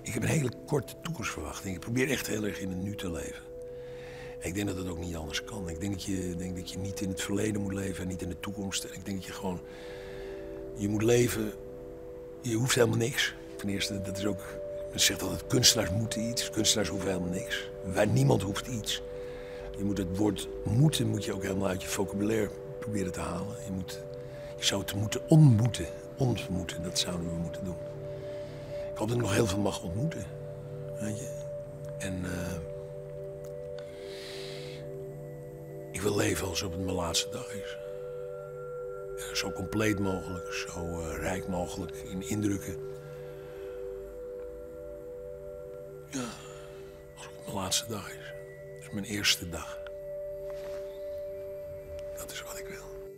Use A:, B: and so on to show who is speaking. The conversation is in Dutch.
A: Ik heb een hele korte toekomstverwachting. Ik probeer echt heel erg in het nu te leven. En ik denk dat het ook niet anders kan. Ik denk dat je niet in het verleden moet leven en niet in de toekomst. En ik denk dat je gewoon... Je moet leven... Je hoeft helemaal niks. Ten eerste, dat is ook... Men zegt altijd, kunstenaars moeten iets. Kunstenaars hoeven helemaal niks. Niemand hoeft iets. Je moet het woord moeten moet je ook helemaal uit je vocabulaire proberen te halen. Je zou het moeten ontmoeten. Ontmoeten, dat zouden we moeten doen. Ik hoop dat ik nog heel veel mag ontmoeten. Weet je? En ik wil leven alsof het mijn laatste dag is. Zo compleet mogelijk, zo rijk mogelijk in indrukken. Ja, alsof het mijn laatste dag is. Het is mijn eerste dag. Dat is wat ik wil.